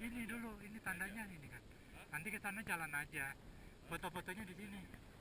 Ini dulu, ini tandanya ini kan. Nanti ke sana jalan aja. Foto-fotonya di sini.